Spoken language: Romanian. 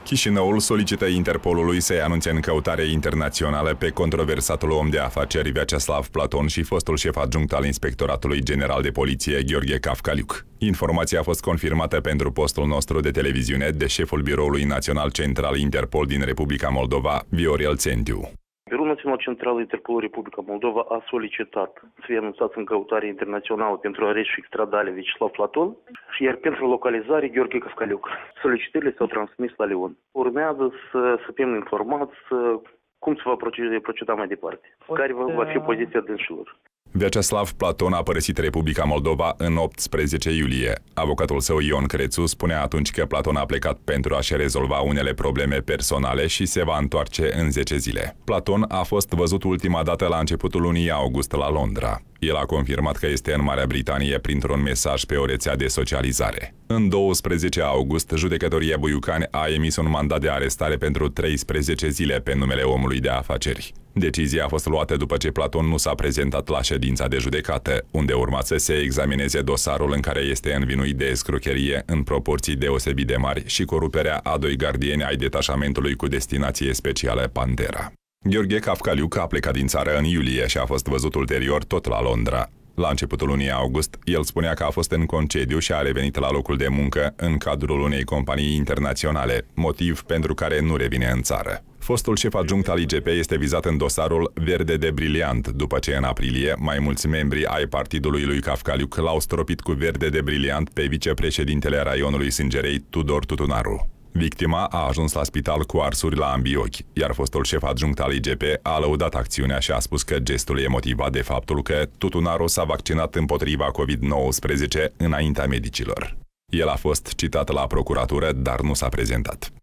Chișinăul solicită Interpolului să-i anunțe în căutare internațională pe controversatul om de afaceri Vyacheslav Platon și fostul șef adjunct al Inspectoratului General de Poliție Gheorghe Cafcaliuc. Informația a fost confirmată pentru postul nostru de televiziune de șeful Biroului Național Central Interpol din Republica Moldova, Viorel Țentiu. Biroul Național Central Interpol Republica Moldova a solicitat să fie anunțat în căutare internațională pentru arest și extradare Vyacheslav Platon, iar pentru localizare Gheorghe Cafcaliuc. Solicitările s-au transmis la Leon. Urmează să fim informați cum se va proceda mai departe, care va fi poziția dânșilor. Vyacheslav Platon a părăsit Republica Moldova în 18 iulie. Avocatul său Ion Crețu spunea atunci că Platon a plecat pentru a-și rezolva unele probleme personale și se va întoarce în 10 zile. Platon a fost văzut ultima dată la începutul lunii august la Londra. El a confirmat că este în Marea Britanie printr-un mesaj pe o rețea de socializare. În 12 august, judecătoria Buiucani a emis un mandat de arestare pentru 13 zile pe numele omului de afaceri. Decizia a fost luată după ce Platon nu s-a prezentat la ședința de judecată, unde urma să se examineze dosarul în care este învinuit de escrocherie în proporții deosebit de mari și coruperea a 2 gardieni ai detașamentului cu destinație specială Pantera. Gheorghe Cafcaliuc a plecat din țară în iulie și a fost văzut ulterior tot la Londra. La începutul lunii august, el spunea că a fost în concediu și a revenit la locul de muncă în cadrul unei companii internaționale, motiv pentru care nu revine în țară. Fostul șef adjunct al IGP este vizat în dosarul Verde de Briliant, după ce în aprilie mai mulți membri ai partidului lui Cafcaliuc l-au stropit cu Verde de Briliant pe vicepreședintele raionului Sângerei, Tudor Tutunaru. Victima a ajuns la spital cu arsuri la ambii ochi, iar fostul șef adjunct al IGP a lăudat acțiunea și a spus că gestul e motivat de faptul că Tutunaru s-a vaccinat împotriva COVID-19 înaintea medicilor. El a fost citat la procuratură, dar nu s-a prezentat.